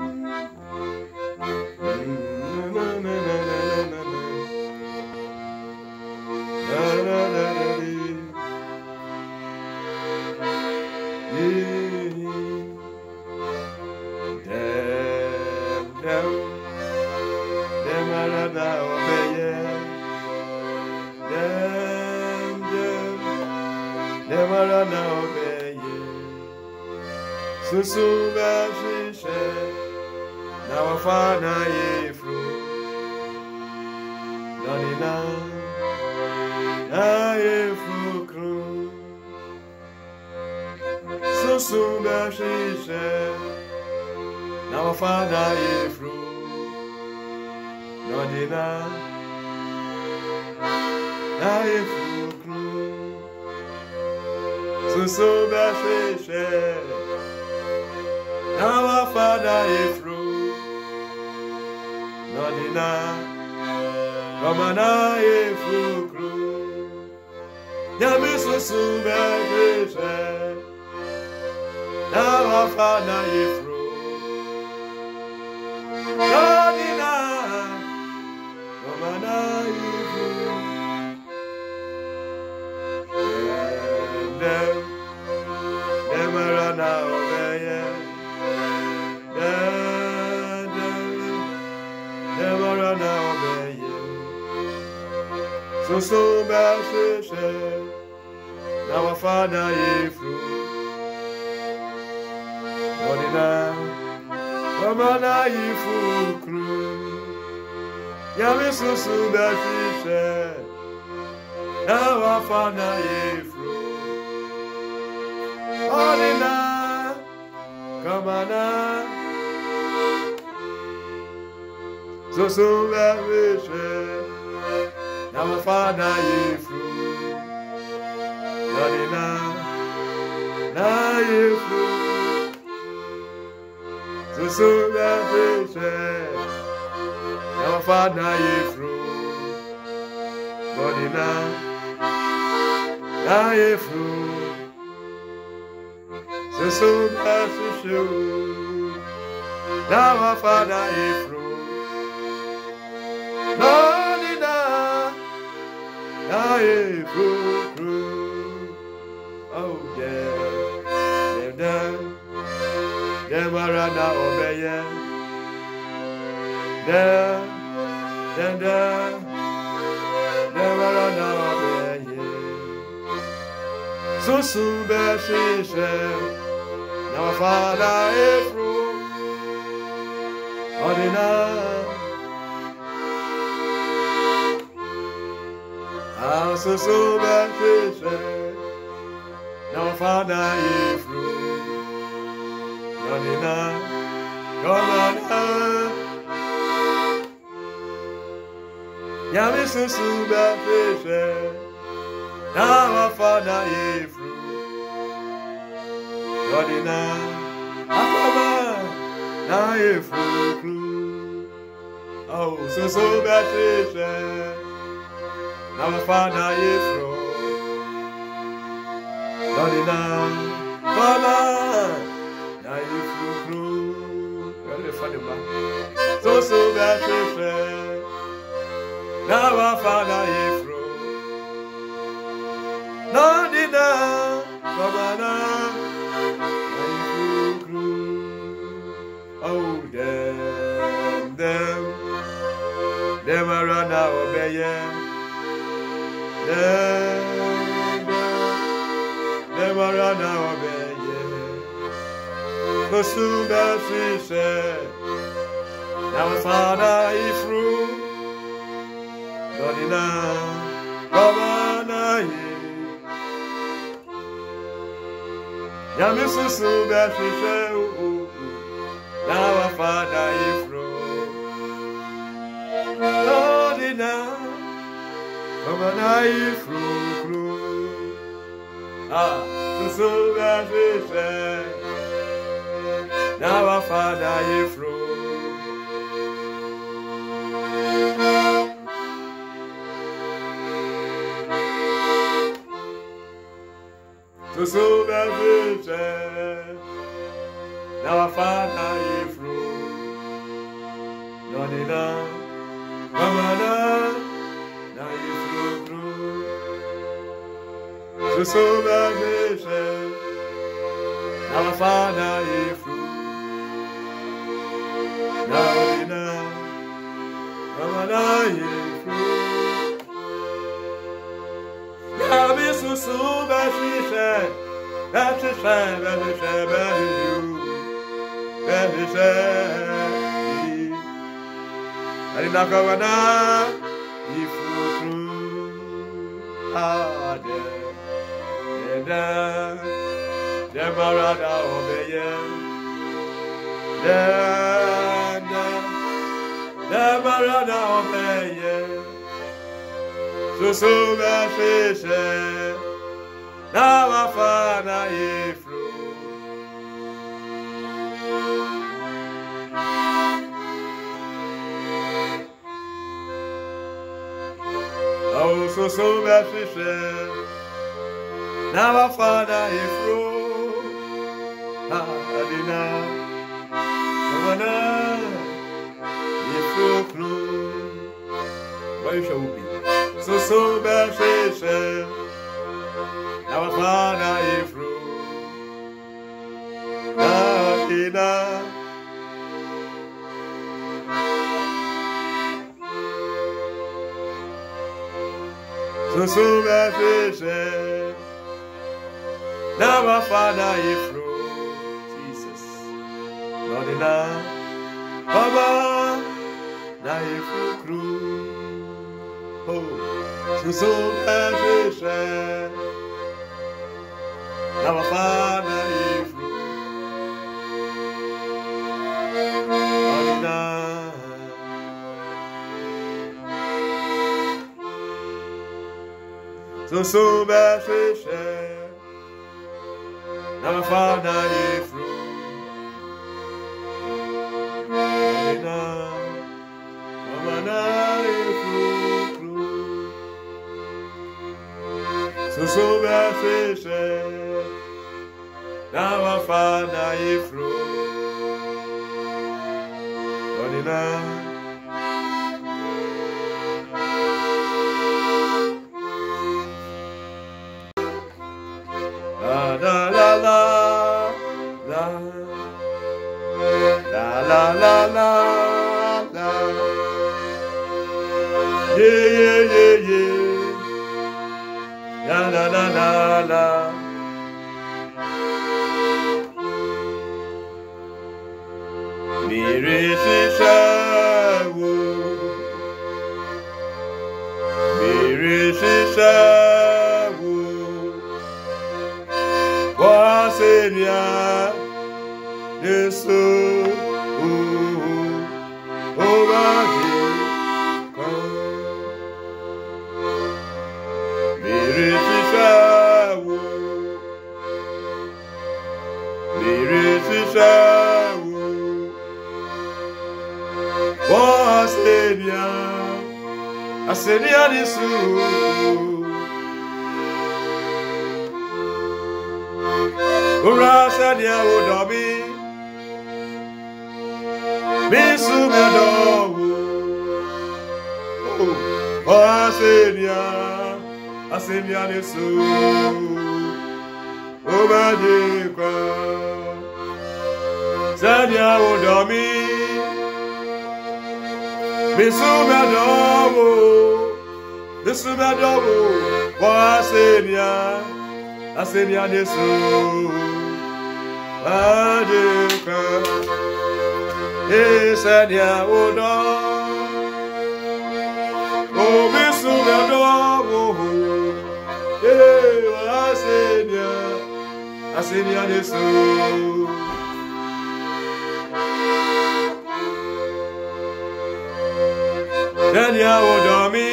Now I find how you through. Nonina, Mamana, na ifru. So vision, our Father ifru. Nonina, Mamana ifru. Yabi susu vision, that's a shame, that's a shame, that's a shame. Arinakavana, ifru. Demarada obeye, Demarada obeye, so meshe, now I find ifru. Oh, so meshe, now I find ifru. Adina, Mamana, ifru. Where shall we be? So meshe, now I find ifru. Adina, so meshe, now I find ifru. Nonina, Baba, na ifru. Oh, so vision, now I find ifru. Nonina, so vision, now I find ifru. So vision, now I find ifru. Nonina, la la la la la la la la la la, yeah. La la la la la. Miri shishawu, wasenya Yesu, obahi. Asenia Yesu, Urasania Udobi, Bisu Medowu, Asenia Yesu, Obadikwa, Sania Udobi. Bisumedowo, asenia Yesu, adeka, esenia odo, oh bisumedowo, asenia Yesu. Dania Odomi,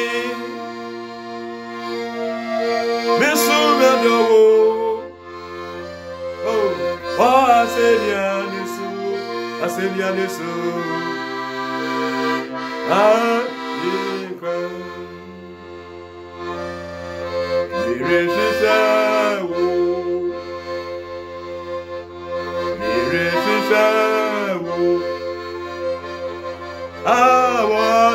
Bisumedowo, oh, asenia Yesu, adika, mireshishawo, Awa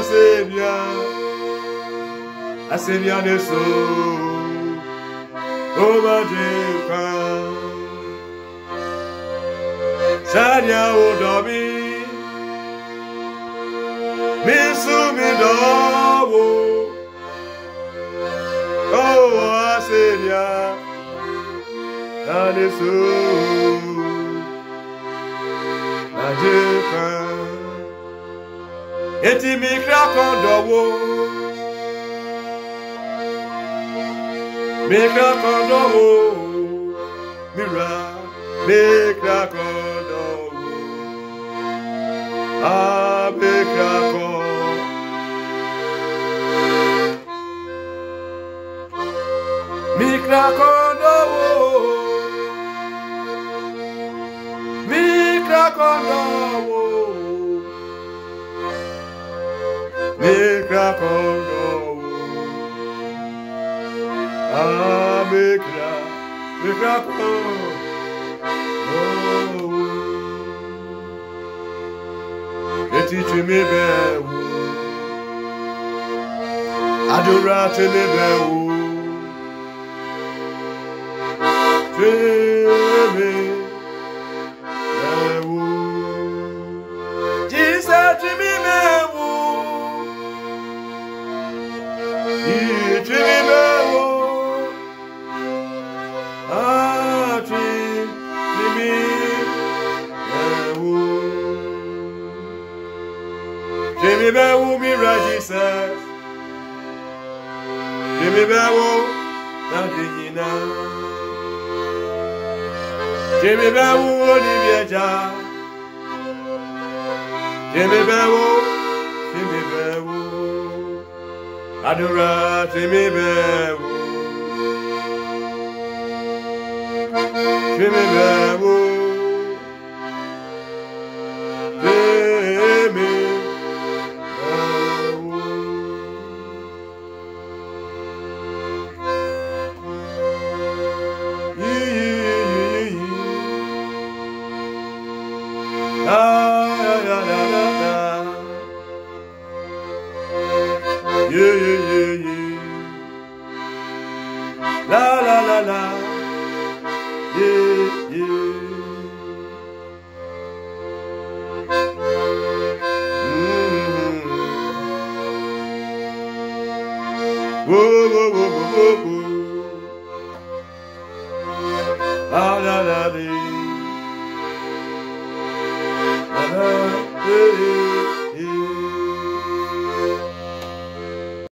Asenia neso Omajepa Sanya odomi Misumi dowo Asenia Aneso Ajepa Eti mikra kondowo Mikra kondowo Mira Mikra kondowo Ah mikra kondowo Mikra kondowo Mikra kondowo Mikra kondowo Ah Mikra kondowo Eti chimi bewu Adora chimi bewu Chimi bewu Jesus chimi bewu Chimi bewu Ah chimi bewu Chimi bewu mira Jesus Chimi bewu na dinyina Chimi bewu olivieja Chimi bewu Adora chimi bewu Chimi bewu La la la la, yeah yeah. Whoa whoa whoa whoa whoa.